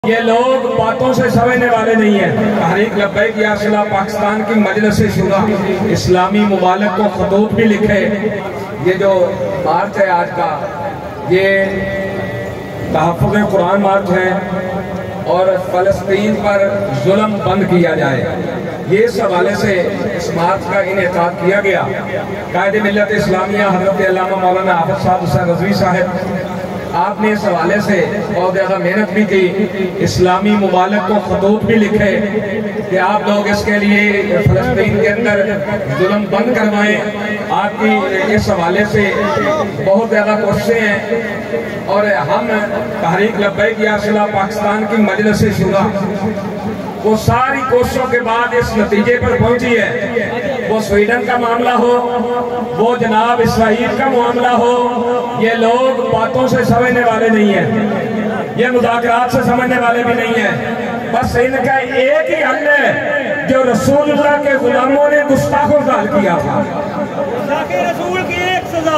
یہ لوگ باتوں سے سمجھنے والے نہیں ہیں۔ تحریک لبیک یا صلاح پاکستان کی مجلس شورا اسلامی ممالک کو خطوط بھی لکھے۔ یہ جو مارچ ہے آج کا، یہ تحفظ قرآن مارچ ہے اور فلسطین پر ظلم بند کیا جائے، یہ اس حوالے سے اس مارچ کا انعقاد کیا گیا۔ قائد ملت اسلامیہ حضرت علامہ مولانا حافظ صاحب حسین رضوی صاحب، آپ نے اس حوالے سے بہت زیادہ محنت بھی کی، اسلامی ممالک کو خطوط بھی لکھے کہ آپ لوگ اس کے لیے فلسطین کے اندر ظلم بند کروائیں۔ آپ کی اس حوالے سے بہت زیادہ کوششیں ہیں اور ہم تحریک لبیک یا صلاح پاکستان کی مجلس شورا وہ ساری کوششوں کے بعد اس نتیجے پر پہنچی ہے۔ وہ سویڈن کا معاملہ ہو، وہ جناب اسرائیل کا معاملہ ہو، یہ لوگ باتوں سے سمجھنے والے نہیں ہیں، یہ مذاکرات سے سمجھنے والے بھی نہیں ہیں۔ بس ان کا ایک ہی حل ہے جو رسول اللہ کے غلاموں نے گستاخ و ذال کیا تھا۔ رسول کی ایک سزا،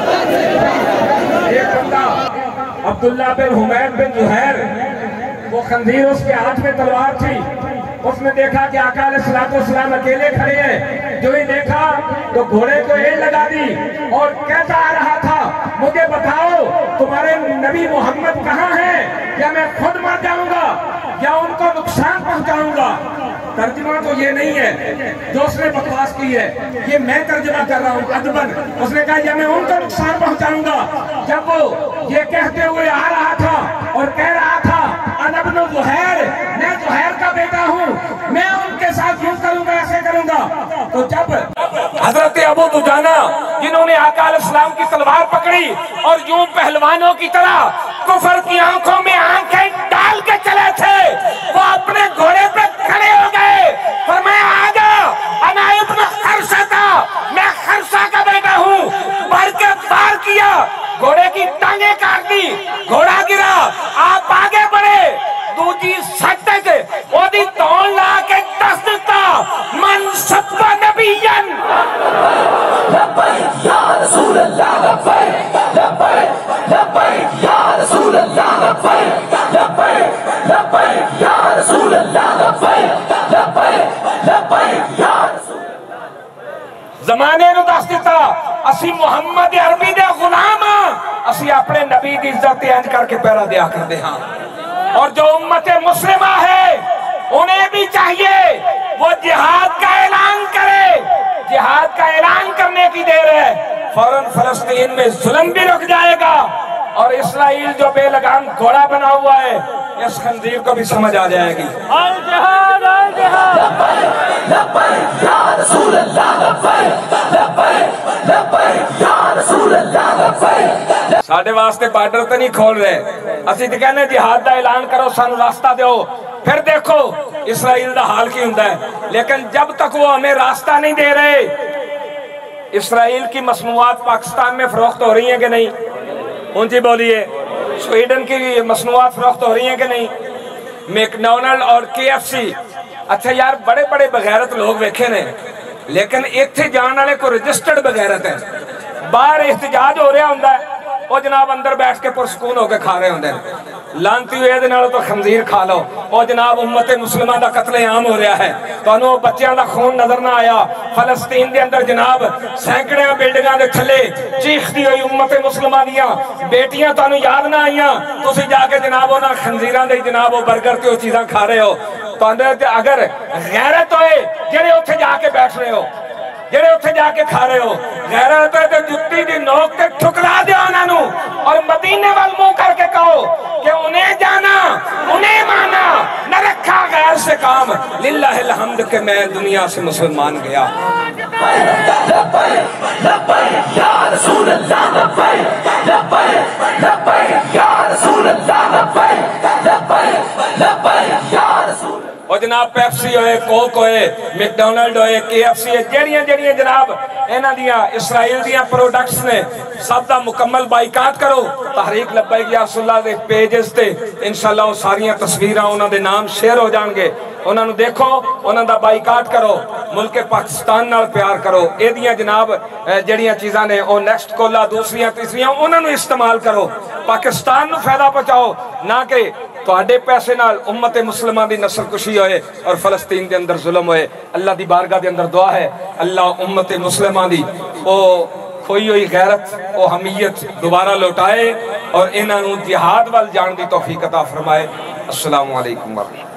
ایک بندہ عبداللہ بن حمید بن زہیر، وہ خنزیر اس کے ہاتھ میں تلوار تھی، اس نے دیکھا کہ آقا علیہ السلام اکیلے کھڑے ہیں، جو ہی دیکھا تو گھوڑے کو ایڑ لگا دی اور کہتا آ رہا تھا، مجھے بتاؤ تمہارے نبی محمد کہاں ہیں، یا میں خود مر جاؤں گا یا ان کو نقصان پہنچاؤں گا۔ ترجمہ تو یہ نہیں ہے جو اس نے بکواس کی ہے، یہ میں ترجمہ کر رہا ہوں ادباً۔ اس نے کہا یا میں ان کو نقصان پہنچاؤں گا۔ جب وہ یہ کہتے ہوئے آ رہا تھا اور کہہ رہا تھا انا ابن زہیر، میں زہیر کا بیٹا ہوں، میں ان کے ساتھ یوں کروں گا ایسے کروں گا، تو جب حضرت ابو دجانہ جنہوں نے آقا علیہ السلام کی تلوار پکڑی اور یوں پہلوانوں کی طرح کفر کی آنکھوں میں آنکھیں ڈال کے چلے تھے، وہ اپنے گھوڑے پہ کھڑے ہو گئے، فرمایا آجا انا ابن خرسہ، میں خرسہ کا بیٹا ہوں، بڑھ کے وار کیا، گھوڑے کی ٹانگیں کاٹ دی، گھوڑا گرا، آپ آگے بڑھے، دوجی سکتے تھے، وہ دی تون لا کے دس دیتا، من سب نبیین لبیک یا رسول اللہ، لبیک لبیک لبیک یا رسول اللہ، لبیک لبیک لبیک یا رسول اللہ، لبیک لبیک لبیک یا رسول اللہ۔ زمانے نو دس دیتا اسی محمد عربی دے غلام ہاں، اسی اپنے نبی دی عزت انج کر کے پیرا دیا کرتے ہاں، اور جو امت مسلمہ ہے انہیں بھی چاہیے وہ جہاد کا اعلان کرے۔ جہاد کا اعلان کرنے کی دیر ہے، فوراً فلسطین میں ظلم بھی رک جائے گا، اور اسرائیل جو بے لگام گھوڑا بنا ہوا ہے اس خنزیر کو بھی سمجھ آ جائے گی۔ الجہاد الجہاد، لبیک لبیک یا رسول اللہ، لبیک لبیک لبیک یا رسول اللہ، لبیک۔ ساڑھے واسطے بارڈر تے نہیں کھول رہے، اسی تے کہنے جہاد دا اعلان کرو، سانو راستہ دیو، پھر دیکھو اسرائیل دا حال کی ہوندہ ہے۔ لیکن جب تک وہ ہمیں راستہ نہیں دے رہے، اسرائیل کی مصنوعات پاکستان میں فروخت ہو رہی ہیں کہ نہیں؟ اونچی بولیے، سویڈن کی مصنوعات فروخت ہو رہی ہیں کہ نہیں؟ میکڈونلڈ اور KFC، اچھا یار بڑے بڑے بغیرت لوگ ویکھے نے، لیکن ایتھے جان والے کو رجسٹرڈ بغیرت ہے، باہر احتجاج ہو رہا ہوندہ ہے، وہ جناب اندر بیٹھ کے پرسکون ہو کے کھا رہے ہوندے ہیں۔ لانتی ہوئے دے نالوں تو خنزیر کھا لو، وہ جناب امت مسلمہ دا قتل عام ہو رہا ہے، تو انہوں بچیاں دا خون نظر نہ آیا۔ فلسطین دے اندر جناب سینکڑے بلڈنگاں دے تھلے چیخ دی ہوئی امت مسلمہ دیاں بیٹیاں تو انہوں یاد نہ آئیاں، تو اسی جا کے جناب انہاں خنزیران دے جناب وہ برگر تے وہ چیزاں کھا رہے ہو۔ تو اگر غیرت ہوئے جڑے اتھے جا کے بیٹھ رہے ہو، جڑے اتھے جا کے کھا رہے ہو، غیرت ہوئے تو جتی دی نوک تے ٹھکرا دیا انہوں اور مدینے وال منہ کر کے کہو کہ انہیں جانا انہیں مانا، نہ رکھا غیر سے کام، للہ الحمد کہ میں دنیا سے مسلمان گیا۔ لبیک لبیک یا رسول اللہ، لبیک لبیک لبیک یا رسول اللہ، لبیک لبیک لبیک یا رسول اللہ۔ اور جناب پیپسی ہوئے، کوک ہوئے، میکڈونلڈ ہوئے، KFC ہوئے، جڑیاں جناب اینا دیاں اسرائیل دیاں پروڈکٹس نے سب دا مکمل بائیکاٹ کرو۔ تحریک لبیک یا رسول اللہ دے پیجز تے انشاءاللہ وہ ساریاں تصویرہ انہاں دے نام شیئر ہو جان گے، انہاں نو دیکھو، انہاں دا بائیکاٹ کرو، ملک پاکستان نال پیار کرو۔ اے دیاں جناب جڑیاں چیزاں نے او نیکسٹ کولا دوسریاں تیسریاں انہاں نو استعمال کرو، پاکستان نو فائدہ پہنچاؤ، نہ کہ ਤੁਹਾਡੇ ਪੈਸੇ ਨਾਲ ਉਮਤ ਮੁਸਲਮਾਨ ਦੀ ਨਸਲ ਕੁਸ਼ੀ ਹੋਏ ਔਰ ਫਲਸਤੀਨ ਦੇ ਅੰਦਰ ਜ਼ੁਲਮ ਹੋਏ। ਅੱਲਾ ਦੀ ਬਾਰਗਾਹ ਦੇ ਅੰਦਰ ਦੁਆ ਹੈ اللہ امت مسلمہ دی او کھوئی ہوئی غیرت او حمیت دوبارہ لوٹائے اور انہوں جہاد وال جان دی توفیق عطا فرمائے۔ السلام علیکم ورحمۃ اللہ۔